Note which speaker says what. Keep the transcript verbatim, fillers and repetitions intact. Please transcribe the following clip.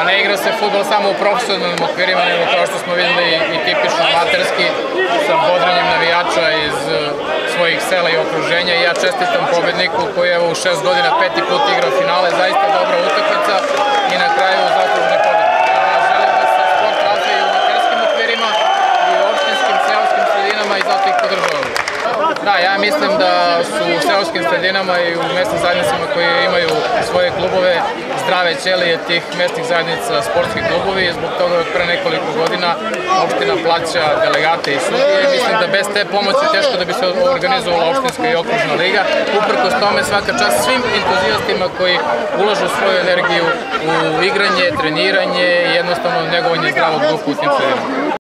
Speaker 1: ne igra se fudbal samo u profesionalnim okvirima, nego kao što smo videli i tipično amaterski, sa bodrenjem navijača iz svojih sela i okruženja. I ja čestitam pobedniku koji je u šest godina peti put igrao finale, zaista dobra utakmica i na kraju zaslužni pobednik. Ja želim da se sport razvije u amaterskim okvirima i u opštinskim, seoskim sredinama i zato ih podržavam. Da, ja mislim da su u seoskim sredinama i u mesnim zajednicama koji imaju svoje klubove zdrave ćelije tih mesnih zajednica sportskih klubovi i zbog toga od pre nekoliko godina opština plaća delegate i sudije. Mislim da bez te pomoći teško da bi se organizovala opštinska i okružna liga. Uprkos tome svaka čast svim entuzijastima koji ulažu svoju energiju u igranje, treniranje i jednostavno negovanje zdravog duha u tim sredinama.